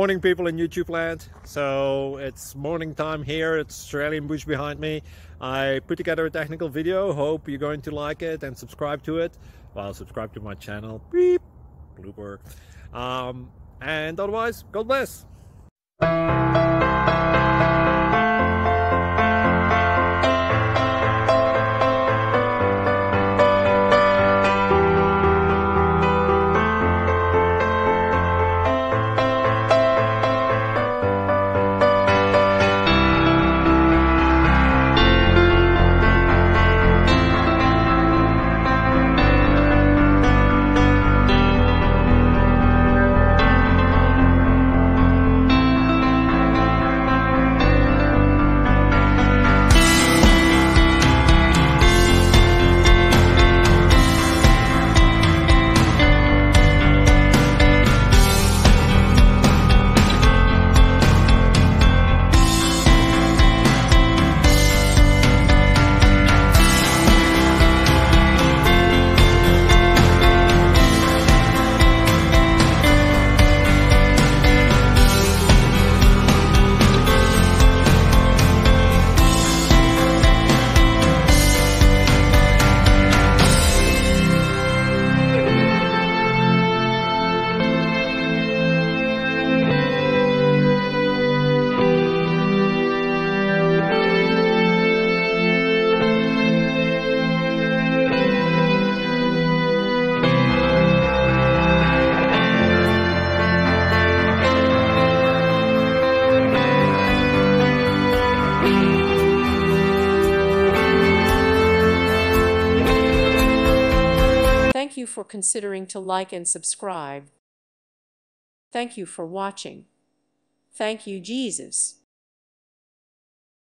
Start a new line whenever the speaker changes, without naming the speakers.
Morning, people in YouTube land. So it's morning time here. It's Australian bush behind me. I put together a technical video. Hope you're going to like it and subscribe to it. Well, subscribe to my channel. Beep. Blooper. And otherwise, God bless.
Thank you for considering to like and subscribe. Thank you for watching. Thank you, Jesus.